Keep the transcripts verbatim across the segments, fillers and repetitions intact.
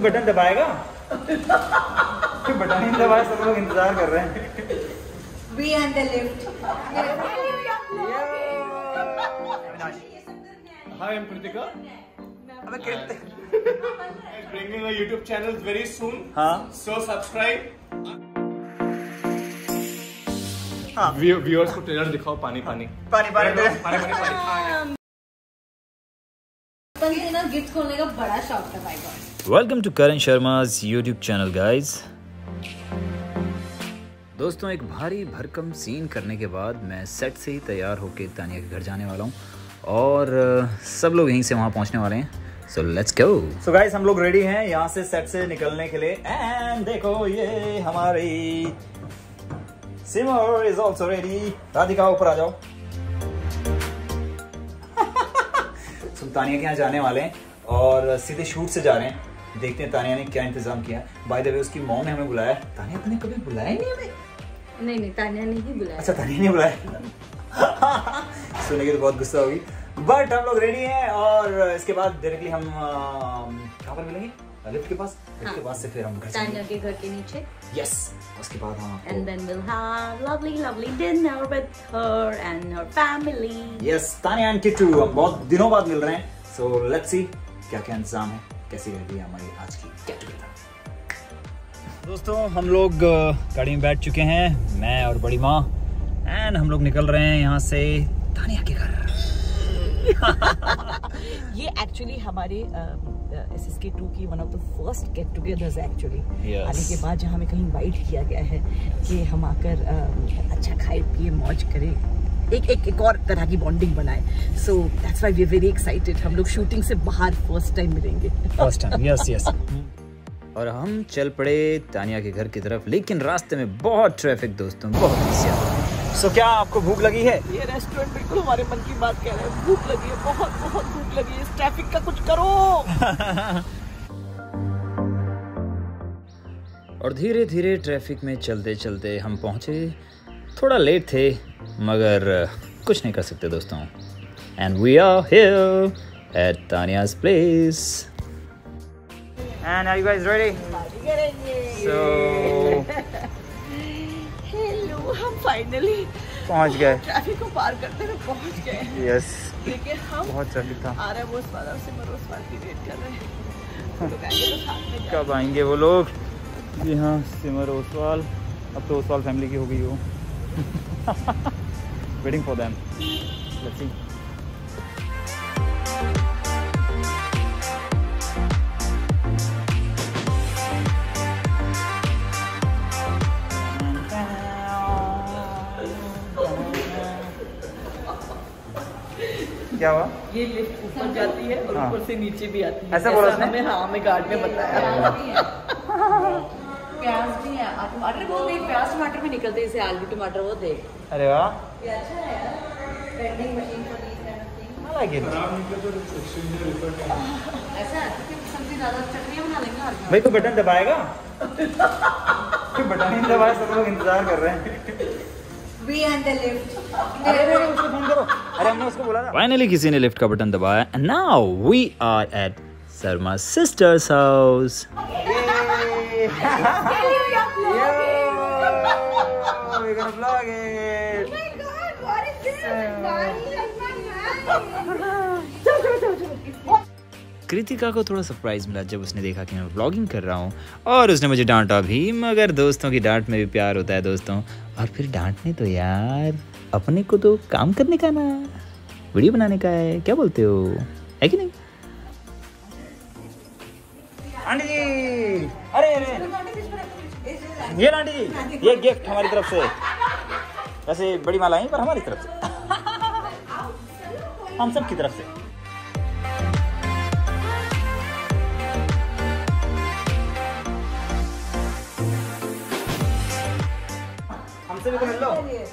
Button दबाएगा? कोई button नहीं दबाया, सब लोग इंतजार कर रहे हैं। We and the lift. Hi, I'm Kritika. अबे Kritik. I'm bringing a YouTube channel very soon. हाँ। So subscribe. हाँ। Viewers को ट्रेलर दिखाओ, पानी पानी। पानी पानी पानी पानी पानी। ना गिफ्ट खोलने का बड़ा शौक था भाई को। Welcome to Karan Sharma's YouTube channel guys. दोस्तों, एक भारी भरकम सीन करने के बाद मैं सेट से ही तैयार होके तानिया के घर जाने वाला हूँ और सब लोग यहीं से वहाँ पहुँचने वाले हैं। So let's go. So guys, हम लोग रेडी हैं यहाँ से सेट से निकलने के लिए। एंड देखो, ये हमारी Simar is also ready. Radhika ऊपर आ जाओ। तो तानिया के यहाँ जाने वाले हैं और सीधे शूट से जा रहे हैं। देखते हैं तानिया ने क्या इंतजाम किया है। बाय द वे, उसकी मॉम ने हमें बुलाया। तानिया तूने कभी बुलाया ही नहीं हमें? नहीं नहीं, तानिया ने ही बुलाया। अच्छा, तानिया ने बुलाया। सुनेंगे तो बहुत गुस्सा होगी, बट हम लोग रेडी हैं और इसके बाद डायरेक्टली हम कहाँ पर मिलेंगे? लिफ्ट के पास। लिफ्ट के पास से फिर हम घर तानिया के घर के नीचे। यस, उसके बाद हम And then we'll have lovely lovely dinner with her and her family. Yes, Tania and Kittu हम बहुत दिनों बाद मिल रहे हैं। सो लेट्स सी क्या क्या इंतजाम है, कैसी रहती है हमारी आज की गेट टुगेदर। दोस्तों, हम लोग गाड़ी में बैठ चुके हैं, मैं और बड़ी माँ, एंड हम लोग निकल रहे हैं यहाँ से तानिया के घर। ये एक्चुअली हमारे एस एस के टू की one of the first get togethers actually आने के बाद, जहाँ हमें कहीं इनवाइट किया गया है कि हम आकर uh, अच्छा खाए पिए मौज करें, एक एक एक और तरह की बॉन्डिंग बनाए। So that's why we are very excited. हम लोग शूटिंग से बाहर फर्स्ट टाइम मिलेंगे। First time, yes yes. और हम चल पड़े तानिया के घर की तरफ, लेकिन रास्ते में बहुत ट्रैफिक दोस्तों, बहुत ज्यादा। सो so, क्या आपको भूख लगी है? ये रेस्टोरेंट बिल्कुल हमारे मन की बात कह रहे हैं। भूख लगी है, बहुत बहुत भूख लगी है। इस ट्रैफिक का कुछ करो। और धीरे धीरे ट्रैफिक में चलते चलते हम पहुंचे। थोड़ा लेट थे मगर कुछ नहीं कर सकते दोस्तों। And we are here at Tania's place. And are you guys ready? So hello, हम फाइनली पहुंच गए। ट्रैफिक को पार करते हुए पहुंच गए। यस, लेकिन हम बहुत ट्रैफिक था। आ रहे हैं, वो इस बार से मरोस वाल की वेट कर रहे हैं। तो कहेंगे तो साथ में कब आएंगे वो लोग? जी हाँ, सिमर ओसवाल, अब तो ओसवाल फैमिली की हो गई हो। Waiting for them, let's see. क्या हुआ? ये लिफ्ट ऊपर जाती है और हाँ। ऊपर से नीचे भी आती है। ऐसा बोला उसने? हमें हाँ हमें गार्ड ने बताया। प्याज भी है, टमाटर बहुत है। प्याज टमाटर में निकलते हैं, इसे आलू टमाटर वो दे। अरे वाह, ये अच्छा है यार। Vending machine for this kind of thing. I like it। ऐसा है कि सब्जी ज्यादा चटनियां बना लेंगे और भाई, कोई बटन दबाएगा? कोई बटन नहीं दबाया, सब लोग इंतजार कर रहे हैं। We and the lift. अरे अरे उसको फोन करो। अरे हमने उसको बोला था। फाइनली किसी ने लिफ्ट का बटन दबाया and now we are at Sharma sisters house. We're gonna vlog it. Kritika को थोड़ा सरप्राइज मिला जब उसने देखा कि मैं व्लॉगिंग कर रहा हूँ, और उसने मुझे डांटा भी, मगर दोस्तों की डांट में भी प्यार होता है दोस्तों। और फिर डांटने तो यार, अपने को तो काम करने का ना, वीडियो बनाने का है, क्या बोलते हो, है कि नहीं? आंटी जी, अरे अरे ये आंटी जी, ये गिफ्ट हमारी तरफ से। वैसे बड़ी माला है पर हमारी तरफ से, हम सब की तरफ से। हमसे भी तो मिल लो।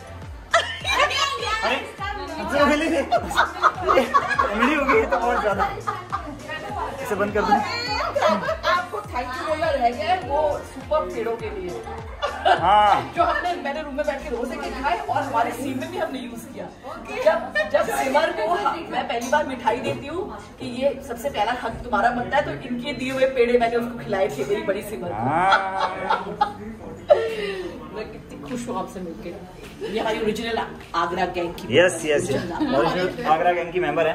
अरे हमसे तो मिली नहीं, मिली होगी तो बहुत ज्यादा। इसे बंद कर दूं। आपको थैंक यू बोलना रह गया है, वो सुपर पेड़ों के लिए। हाँ जो हमने मैंने रूम में बैठ के रोज के खाए और हमारे सीन में भी हमने यूज किया। जब जब सिमर को मैं पहली बार मिठाई देती हूँ कि ये सबसे पहला हक तुम्हारा बनता है, तो इनके दिए हुए पेड़े मैंने उसको खिलाए थे, मेरी बड़ी सिमर को। मैं कितनी खुश हूँ आपसे मिलके। ये हमारी ओरिजिनल आगरा गैंग की। Yes yes original Agra gang की मेंबर है।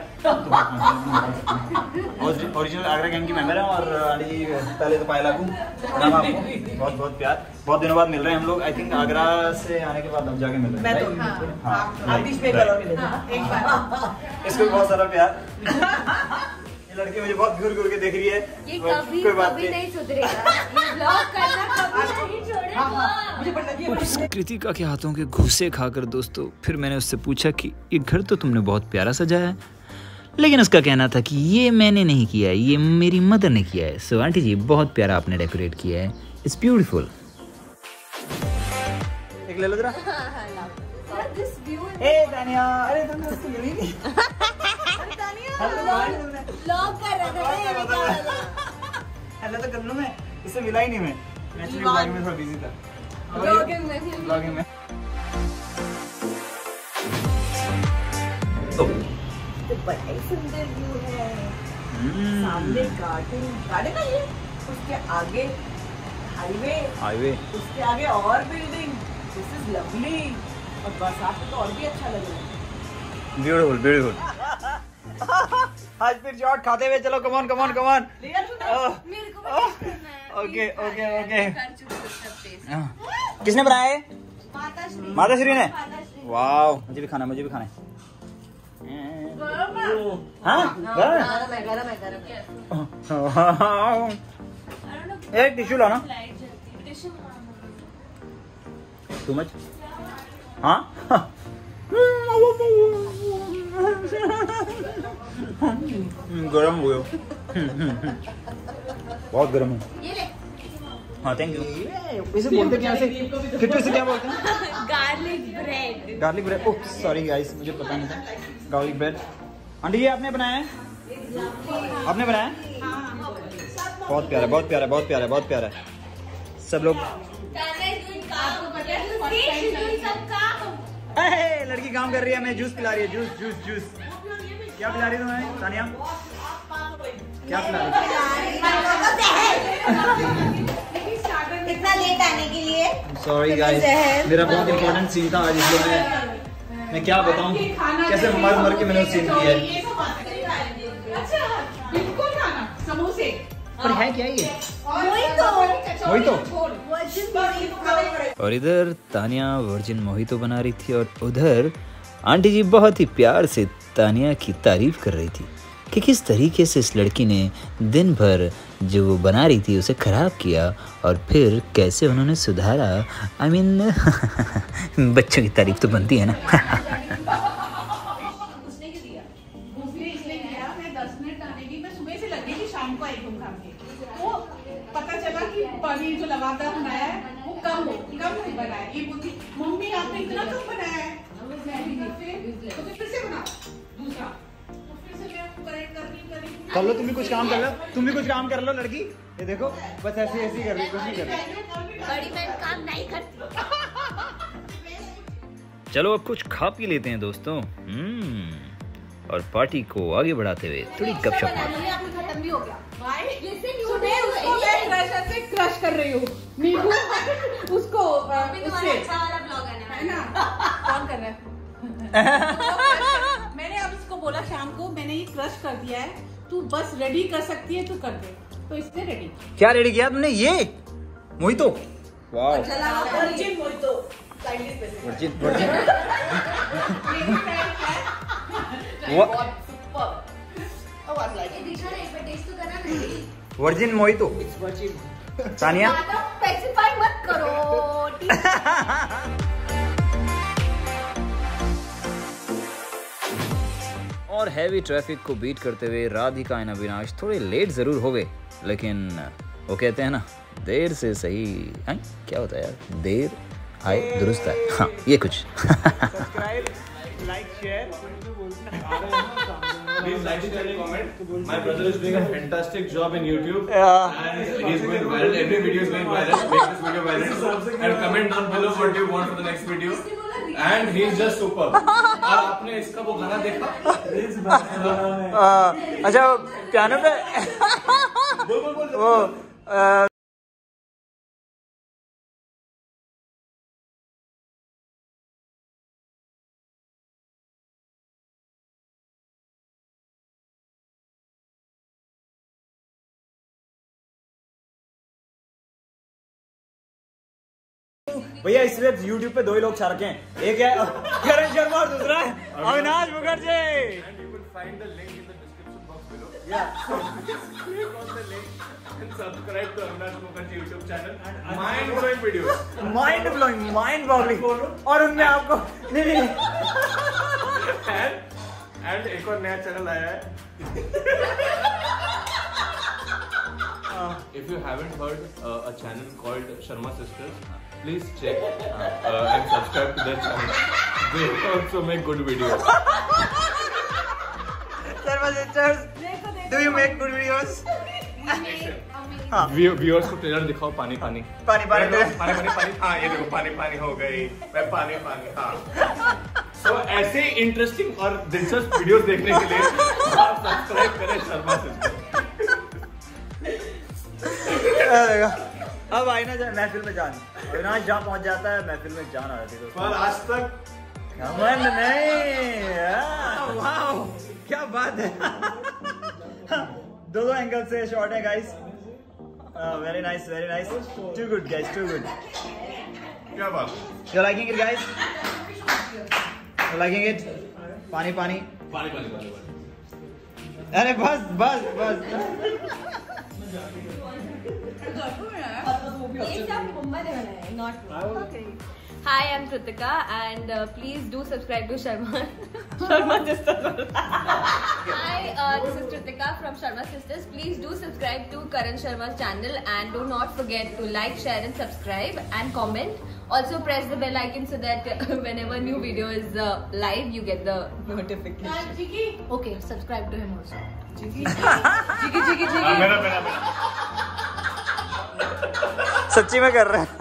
ओरिजिनल आगरा गैंग की मेंबर है। और आंटी पहले तो पायला को बहुत बहुत प्यार, बहुत दिनों बाद मिल रहे हैं हम लोग। आई थिंक आगरा से आने के बाद अब जाके मिल रहे हैं। मैं तो हाँ बीच में एक बार इसको बहुत सारा प्यार। ये लड़की मुझे बहुत घूर घूर के देख रही है। ये कभी कभी नहीं सुधरेगा, ये ब्लॉग करना कभी नहीं छोड़ेगा। कृतिका के हाथों के घूसे खाकर दोस्तों फिर मैंने उससे पूछा कि ये घर तो तुमने बहुत प्यारा सजाया है, लेकिन उसका कहना था कि ये मैंने नहीं किया है, ये मेरी मदर ने किया है। सो आंटी जी बहुत प्यारा आपने डेकोरेट किया है, इट्स ब्यूटीफुल। एक ले लो जरा। ए तानिया, अरे तुमने उसको मिली नहीं। ब्लॉग कर रहा था। हेलो तो कर लूं मैं, इससे मिला ही नहीं मैं। एक्चुअली ब्लॉगिंग में थोड़ा बिजी था। ब्लॉगिंग में ब्लॉगिंग में बड़ा ही सुंदर व्यू है। सामने गार्डन गार्डन है ये, उसके आगे हाईवे हाईवे, उसके आगे और बिल्डिंग। This is lovely. और बरसात में तो और भी अच्छा लग रहा है। Beautiful beautiful. आज फिर शॉट खाते हुए चलो, come on come on come on. मेरे को भी करना है। Okay okay okay. कर चुकी हूँ सब टेस्ट। किसने बनाया है? माता श्री। माता श्री ने। माता श्री। वाव, मुझे भी खाना, मुझे भी खाना है। गरम है। हाँ गरम है। गरम है, गरम है, गरम है। एक टिश्यू लाना। Too much. हाँ गरम हुए बहुत गरम है। ये ले। हाँ थैंक यू। इसे बोलते क्या ऐसे? किट्टू इसे क्या बोलते हैं? Garlic bread. Garlic bread. Oh sorry guys, मुझे पता नहीं था। Garlic bread. आंटी ये आपने बनाया है? आपने बनाया? बहुत प्यारा बहुत प्यारा बहुत प्यारा बहुत प्यारा। सब लोग लड़की काम कर रही है, मैं जूस पिला रही है। जूस जूस जूस क्या पिला रही है तुम्हें तानिया? क्या पिला रही है? इतना लेट आने के लिए सॉरी गाइस, मेरा बहुत इंपॉर्टेंट सीन था आज, इसलिए मैं मैं क्या बताऊं कैसे मर मर के मैंने वो सीन किया है। समोसे पर है क्या ये? मोहितो। मोहितो। और इधर तानिया वर्जिन मोहितो बना रही थी और उधर आंटी जी बहुत ही प्यार से तानिया की तारीफ कर रही थी कि किस तरीके से इस लड़की ने दिन भर जो वो बना रही थी उसे खराब किया और फिर कैसे उन्होंने सुधारा। आई I मीन mean, बच्चों की तारीफ तो बनती है ना। उसने इसलिए किया, मैं दस मिनट आने की, मैं सुबह से लगी थी शाम को आई घूम खा के, तो पता चला कि पनीर जो लगातार बनाया है वो कम हो कम नहीं बनाया। ये बोलती मम्मी आपने इतना कम बनाया है, तो फिर से बना दूसरा, तो फिर से मैं करेक्ट कर रही कर रही कर लो, तुम भी कुछ काम कर लो, तुम भी कुछ काम कर लो लड़की। ये देखो बस ऐसी ऐसी कर रही, कुछ नहीं कर रही। बड़ी बहन काम नहीं करती। चलो अब कुछ खा पी लेते हैं दोस्तों। हम्म और पार्टी को आगे बढ़ाते हुए थोड़ी गपशप मारते। खत्म भी हो गया। से क्रश कर रही हूँ नींबू उसको उससे अच्छा वाला ब्लॉग है ना, कौन कर रहा है? मैंने अब इसको बोला शाम को, मैंने ये क्रश कर दिया है, तू बस रेडी कर सकती है, तू कर दे। तो इसने रेडी क्या रेडी किया तुमने? ये मोहितो। वाह virgin mojito. Virgin virgin virgin mojito. Tania specify मत करो। और हैवी ट्रैफिक को बीट करते हुए राधिका एंड अविनाश थोड़े लेट जरूर हो गए, लेकिन वो कहते हैं ना देर से सही है, क्या होता है यार, देर आए दुरुस्त है। हाँ ये कुछ। Subscribe, like, share. Please like, share, and comment. My brother is doing a fantastic job in YouTube, and he's doing well. every video is going viral. Make this video viral and comment down below what you want for the next video. And he is just super. और आपने इसका वो गाना देखा? अच्छा piano पे वो भैया इस वक्त YouTube पे दो ही लोग छा रखे हैं, एक है करण शर्मा और दूसरा है Avinash Mukherjee. And you will find the link in the description box below. Yeah. Click on the link and subscribe to Avinash Mukherjee YouTube channel. Mind blowing videos. Mind blowing, mind boggling, और उनमें आपको नहीं नहीं And and एक और नया channel आया है. If you haven't heard uh, a channel called Sharma Sisters, please check uh, and subscribe to their channel. They also make good videos. Sharma Sisters, do you make good videos? हाँ viewers को trailer दिखाओ. पानी पानी पानी पानी पानी पानी पानी. हाँ ये देखो पानी पानी हो गई. मैं पानी पानी. हाँ सो so, ऐसे इंटरेस्टिंग और दिलचस्प वीडियोस देखने के लिए आप सब्सक्राइब करें शर्मा सिस्टर्स. अब आई ना महफिल में जान, अविनाश जहाँ पहुँच जाता है महफिल में जान आ जाती है. पर आज तक घमंड नहीं. वाओ क्या बात है. दो दो एंगल से शॉट है guys. Very nice very nice. Too good guys, too good. क्या बात. You liking it guys? You liking it? पानी पानी पानी पानी पानी. अरे बस बस बस. Hi, I'm Kritika and uh, please do subscribe to Sharma Sharma Sisters. Hi, uh, this is Kritika from Sharma Sisters. Please do subscribe to Karan Sharma's channel and do not forget to like, share and subscribe and comment. Also press the bell icon so that uh, whenever new video is uh, live, you get the notification. Okay, subscribe to him also. Jiggy, jiggy, jiggy, jiggy. मेरा मेरा मेरा. सच्ची में कर रहे हैं.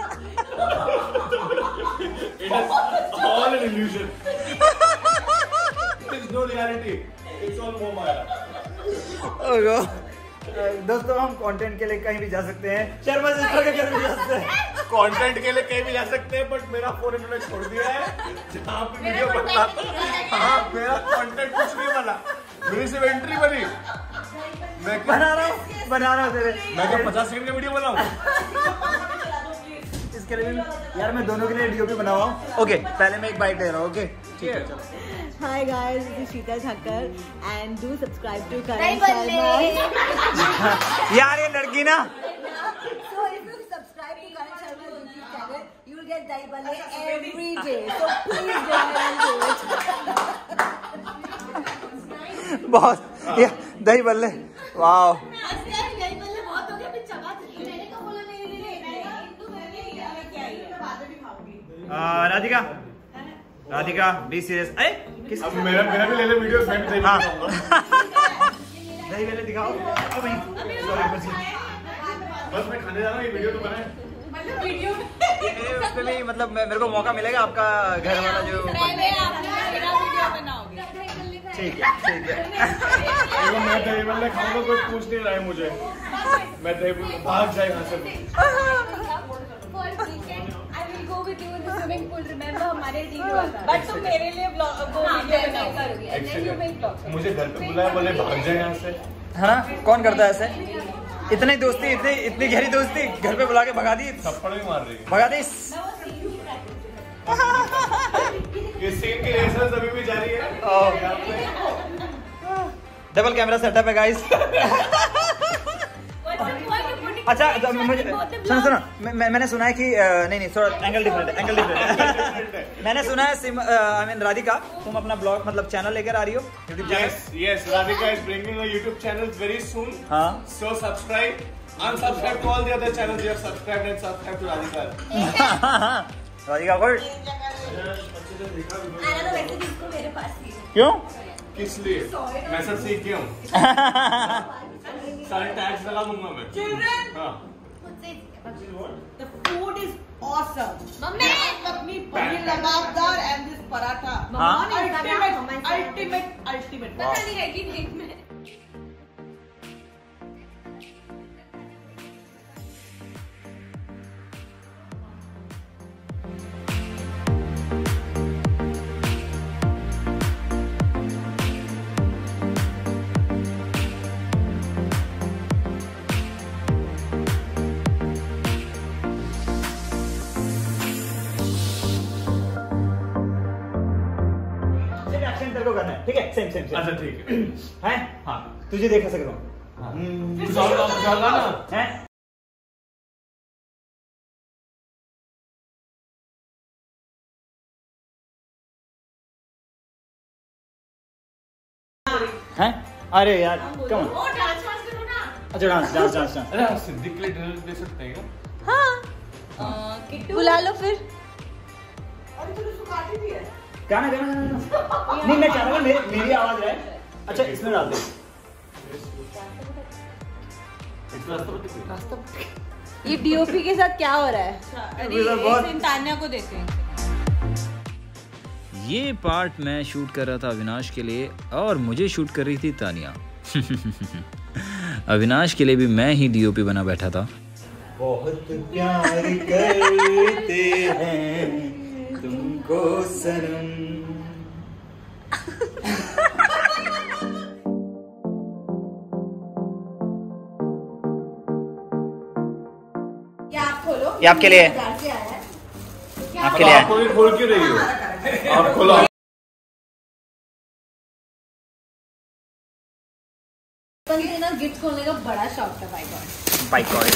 It is all an illusion. There is no reality. It's all Momaya. दोस्तों हम कंटेंट के लिए कहीं भी जा सकते हैं. शर्मा सिस्टर के घर भी जा सकते हैं. कंटेंट के लिए कहीं भी जा सकते हैं, बट मेरा फोन इन्होंने छोड़ दिया है जहाँ पे वीडियो बनता था. हाँ मेरा कंटेंट कुछ नहीं बना, मेरी सिर्फ एंट्री बनी. मैं बना रहा हूँ बना रहा हूँ तेरे. मैं क्या पचास सेकंड का वीडियो बनाऊँ? इसके लिए यार मैं दोनों के लिए डीओपी बना हुआ हूँ. ओके पहले मैं एक बाइट दे रहा हूँ. ओके ठीक है चलो. Hi guys, this is Sheeta Thakkar and do subscribe to Karan Nahi Sharma. यार ये लड़की ना. So if you subscribe to Karan Sharma's YouTube channel, you will get dahi bhalle every day. So please go ahead and do it. बहुत ये dahi bhalle. Wow Radhika Radhika be serious. अरे किस अब मेरा मेरा भी ले ले वीडियो. मैं भी दही हाँ. बनाऊंगा. दही बल्ले दिखाओ. ओ भाई बस मैं खाने जा रहा हूँ. ये वीडियो तो बनाए. मतलब वीडियो उसके लिए मतलब मेरे को मौका मिलेगा आपका घर वाला जो. वीडियो बनाओगे. ठीक है ठीक है. देखो मैं दही बल्ले खाऊंगा, कोई पूछ नहीं रहा है मुझे. मैं दही बल्ले भाग जाए यहाँ से. हमारे बट तुम मेरे लिए मुझे घर पे बुलाया, बोले भाग जाए यहाँ से. है ना. कौन करता है ऐसे? इतनी दोस्ती, इतनी इतनी गहरी दोस्ती घर पे बुला के भगा दी. थप्पड़ भी मार रही है. भगा दी. ये सीन की रिहर्सल अभी भी जारी है. डबल कैमरा सेटअप है गाइस. अच्छा मुझे सुनो सुनो मैं, मैंने सुना है कि नहीं नहीं थोड़ा एंगल डिफरेंट है. एंगल डिफरेंट है. मैंने सुना है आई मीन राधिका तुम अपना ब्लॉग मतलब चैनल लेकर आ रही हो YouTube channel. Yes, yes, Radhika is bringing a YouTube channel very soon. हाँ. So subscribe, unsubscribe to all the other channels you have subscribed and subscribe to Radhika. Radhika good. मेरे पास क्यों? किस लिए? मैं सब सीख गया हूँ. सारे टैग्स लगा दूंगा मैं. हाँ. मुझसे The food is awesome. Mummy makhani paneer lababdar and this paratha. Ultimate, ultimate, ultimate. पता नहीं रहेगी देख में। को करना है, ठीक है? Same same same. अच्छा ठीक है। हैं? हाँ, तुझे देखा सकता हूँ। कुछ और काम ज्यादा ना हैं? हैं? अरे यार, कम। अच्छा डांस डांस डांस डांस। अरे हम सिद्दीक के लिए डिनर दे सकते हैं क्या? हाँ बुला लो फिर। अरे तूने सुखाती भी है। गाना गाना गाना नहीं मैं चाहता हूँ मेरी मेरी आवाज रहे। अच्छा इसमें डाल दे। ये डीओपी के साथ क्या हो रहा है? अरे एक दिन तान्या को देते हैं। ये पार्ट मैं शूट कर रहा था अविनाश के लिए और मुझे शूट कर रही थी तानिया। अविनाश के लिए भी मैं ही डीओपी बना बैठा था। बहुत प्यार करते हैं तुमको सनम। ये आप खोलो। ये आपके लिए है। आपके लिए है। आप खोल क्यों रही हो? आप खोलो। ना गिफ्ट खोलने का बड़ा शौक था by god. By god.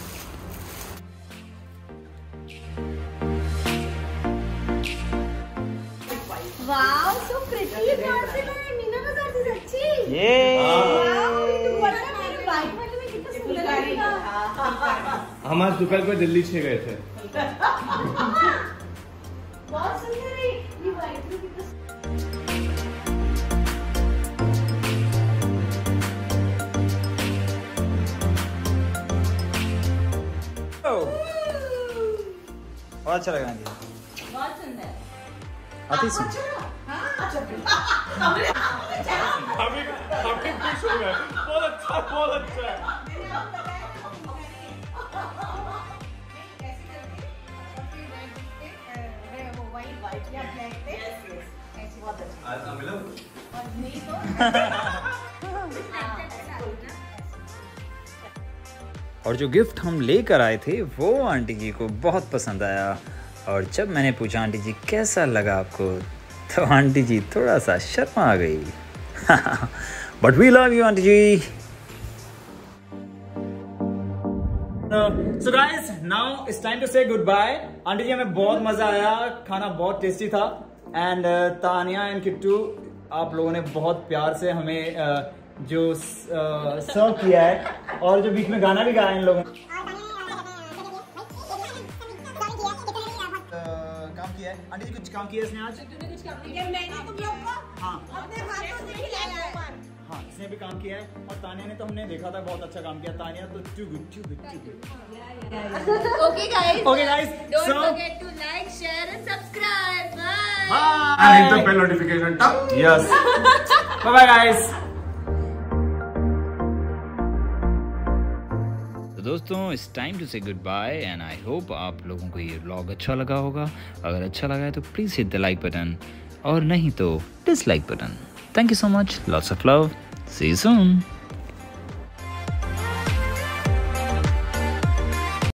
Wow so pretty. कहाँ से लाए? मीना बाजार से सच्ची? ये बाइक वाले में कितना सुंदर लगेगा। हम आज दोपहर को दिल्ली से गए थे। बहुत सुंदर है ये बाइक में कितना। बहुत अच्छा लगा। बहुत सुंदर। आती सुन। अभी अभी खुश हो गए। बहुत अच्छा बहुत अच्छा है। और जो गिफ्ट हम लेकर आए थे वो आंटी जी को बहुत पसंद आया और जब मैंने पूछा आंटी जी कैसा लगा आपको तो आंटी जी थोड़ा सा शर्मा आ गई। But we love you aunty ji. So guys now it's time to say good bye. Aunty ji हमें बहुत मजा आया, खाना बहुत टेस्टी था एंड तानिया एंड किट्टू आप लोगों ने बहुत प्यार से हमें uh, जो सर्व किया है और जो बीच में गाना भी गाया इन लोगों ने काम किया है। आंटी जी कुछ काम किया इसने आज? तूने कुछ काम नहीं किया। मैंने तुम लोग को हाँ अपने हाथों से खिलाया है। हाँ इसने भी काम किया है और तानिया ने तो हमने देखा था बहुत अच्छा काम किया। तानिया तो too good too good too good. Okay guys okay guys don't so forget to like share and subscribe. Bye And hit the bell notification tap. Yes bye bye guys. तो दोस्तों it's time to say good bye and I hope आप लोगों को ये vlog अच्छा लगा होगा। अगर अच्छा लगा है तो please hit the like button और नहीं तो dislike button. Thank you so much, lots of love, see you soon.